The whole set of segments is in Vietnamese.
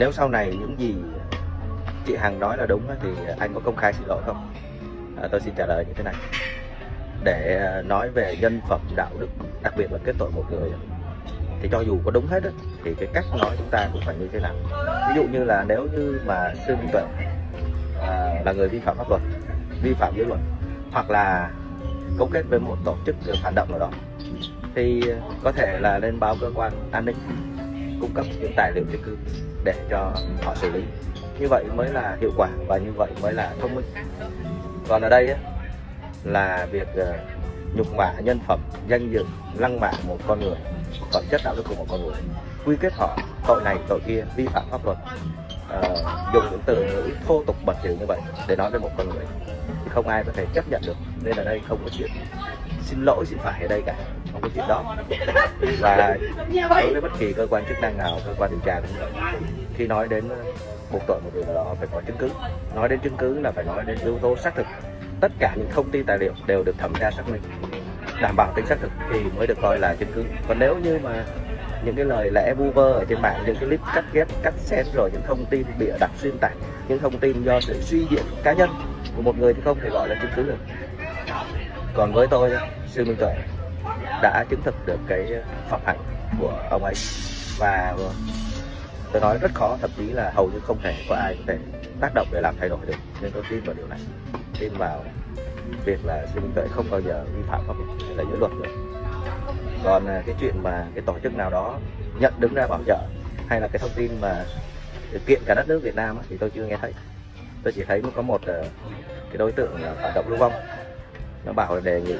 Nếu sau này những gì chị Hằng nói là đúng thì anh có công khai xin lỗi không? Tôi xin trả lời như thế này. Để nói về nhân phẩm đạo đức, đặc biệt là kết tội một người, thì cho dù có đúng hết thì cái cách nói chúng ta cũng phải như thế nào. Ví dụ như là nếu như mà Sư Minh Tuệ là người vi phạm pháp luật, vi phạm giới luật, hoặc là cấu kết với một tổ chức phản động nào đó, thì có thể là lên báo cơ quan an ninh, cung cấp những tài liệu chứng cứ để cho họ xử lý. Như vậy mới là hiệu quả và như vậy mới là thông minh. Còn ở đây là việc nhục mạ nhân phẩm, danh dự, lăng mạ một con người, phẩm chất đạo đức của một con người, quy kết họ tội này tội kia, vi phạm pháp luật, dùng những từ ngữ thô tục bẩn thỉu như vậy để nói với một con người thì không ai có thể chấp nhận được. Nên ở đây không có chuyện xin lỗi xin phải ở đây cả, không có chuyện đó. Và đối với bất kỳ cơ quan chức năng nào, cơ quan điều tra cũng vậy, khi nói đến buộc tội một người nào đó phải có chứng cứ. Nói đến chứng cứ là phải nói đến yếu tố xác thực. Tất cả những thông tin tài liệu đều được thẩm tra xác minh, đảm bảo tính xác thực thì mới được coi là chứng cứ. Còn nếu như mà những cái lời lẽ vu vơ ở trên mạng, những cái clip cắt ghép, cắt xén, rồi những thông tin bịa đặt xuyên tạc, những thông tin do sự suy diễn cá nhân của một người thì không thể gọi là chứng cứ được. Còn với tôi, Sư Minh Tuệ đã chứng thực được cái phẩm hạnh của ông ấy, và tôi nói rất khó, thậm chí là hầu như không thể có ai có thể tác động để làm thay đổi được. Nên tôi tin vào điều này, tin vào việc là Sư Minh Tuệ không bao giờ vi phạm pháp luật hay là giới luật được. Còn cái chuyện mà cái tổ chức nào đó nhận đứng ra bảo trợ, hay là cái thông tin mà kiện cả đất nước Việt Nam thì tôi chưa nghe thấy. Tôi chỉ thấy có một cái đối tượng phản động lưu vong, nó bảo là đề nghị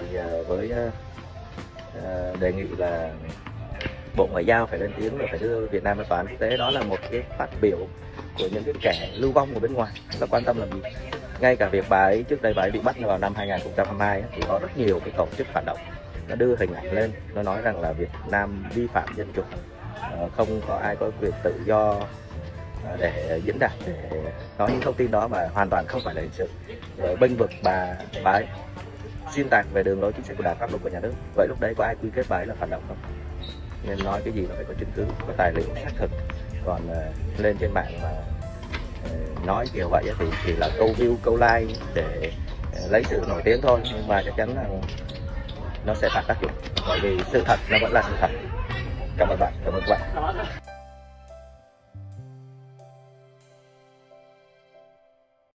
đề nghị là Bộ Ngoại giao phải lên tiếng và phải đưa Việt Nam ra tòa án quốc tế. Đó là một cái phát biểu của những cái kẻ lưu vong ở bên ngoài. Nó quan tâm làm gì? Ngay cả việc bà ấy trước đây bà ấy bị bắt vào năm 2022 thì có rất nhiều cái tổ chức phản động nó đưa hình ảnh lên, nó nói rằng là Việt Nam vi phạm dân chủ, không có ai có quyền tự do để diễn đạt, để nói những thông tin đó mà hoàn toàn không phải là hình sự, rồi bênh vực bà ấy, xuyên tạc về đường lối chính sách của Đảng, pháp luật của nhà nước. Vậy lúc đấy có ai quy kết bà ấy là phản động không? Nên nói cái gì là phải có chứng cứ, có tài liệu xác thực. Còn lên trên mạng mà nói kiểu vậy thì chỉ là câu view, câu like để lấy sự nổi tiếng thôi, nhưng mà chắc chắn là nó sẽ phản tác dụng, bởi vì sự thật nó vẫn là sự thật. Cảm ơn bạn, cảm ơn các bạn.